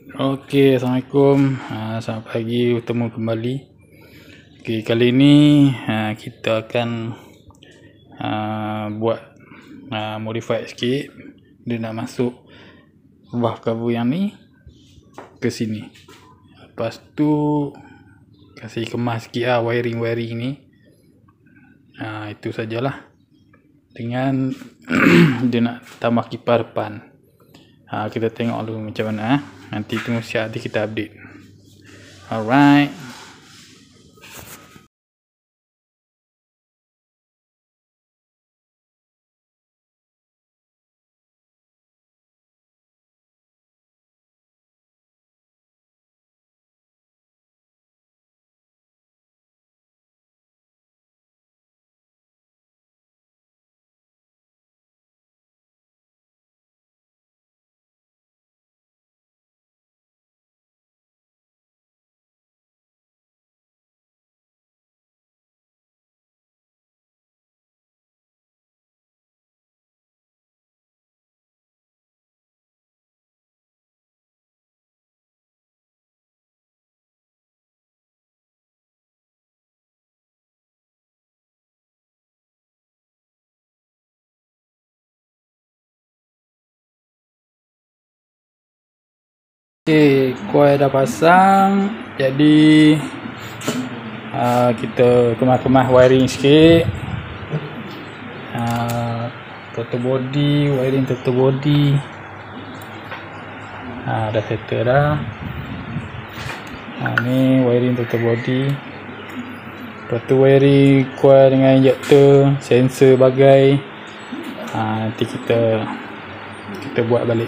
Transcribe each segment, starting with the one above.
Okey, Assalamualaikum. Selamat pagi, bertemu kembali. Okey, kali ini kita akan buat modify sikit. Dia nak masuk valve cover yang ni ke sini. Lepas tu kasih kemas sikit wiring-wiring ni. Itu sajalah. Dengan dia nak tambah kipas depan. Kita tengok dulu macam mana. Nanti tunggu siap nanti kita update. Alright. Okey, coil dah pasang. Jadi kita kemas-kemas wiring sikit. Throttle body, wiring throttle body. Dah settle dah. Ni wiring throttle body. Lepas tu wiring coil dengan injector, sensor bagai. Nanti kita buat balik.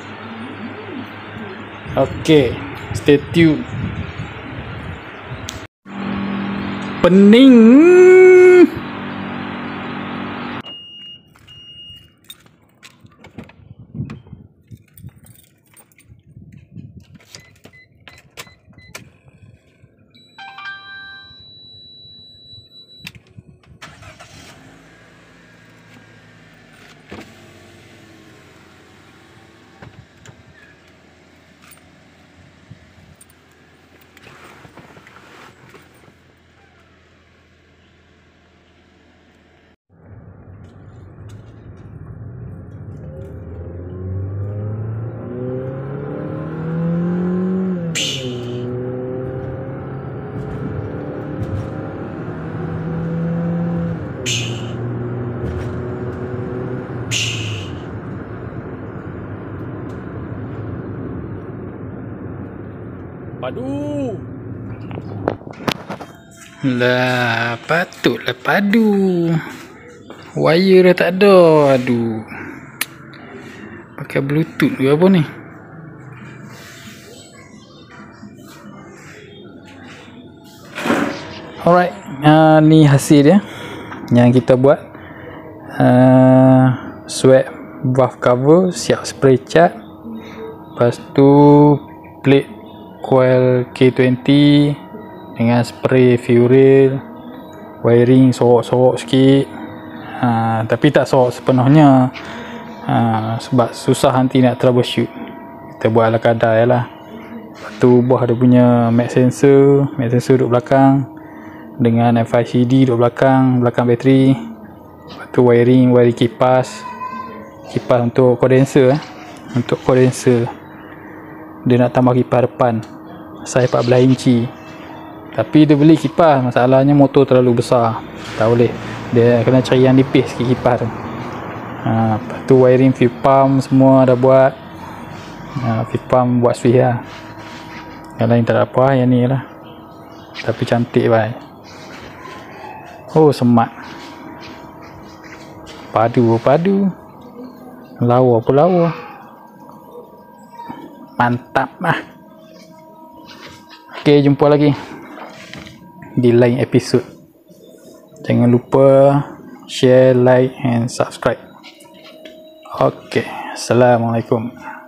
Okey, stay tune. Pening. Padu. Lah, patutlah padu. Wire dah tak ada. Aduh. Pakai Bluetooth ke apa ni? Alright, ni hasil dia yang kita buat. Swap valve cover, siap spray cat. Lepas tu plate coil K20 dengan spray fuel, wiring sorok-sorok sikit. Tapi tak sorok sepenuhnya. Sebab susah nanti nak troubleshoot. Kita buat ala kadar je lah. Lepas tu ubah dia punya mag sensor duduk belakang dengan FICD duduk belakang bateri. Lepas tu wiring kipas untuk kondenser. Dia nak tambah kipas depan saiz 14 inci. Tapi dia beli kipas, masalahnya motor terlalu besar, tak boleh. Dia kena cari yang nipis sikit kipas tu. Lepas tu wiring fuel pump semua dah buat. Fuel pump buat switch lah. Yang lain tak ada apa, yang ni lah. Tapi cantik bhai. Oh, semat. Padu. Lawa. Mantap lah. Okey, jumpa lagi di lain episod. Jangan lupa share, like and subscribe. Okey, Assalamualaikum.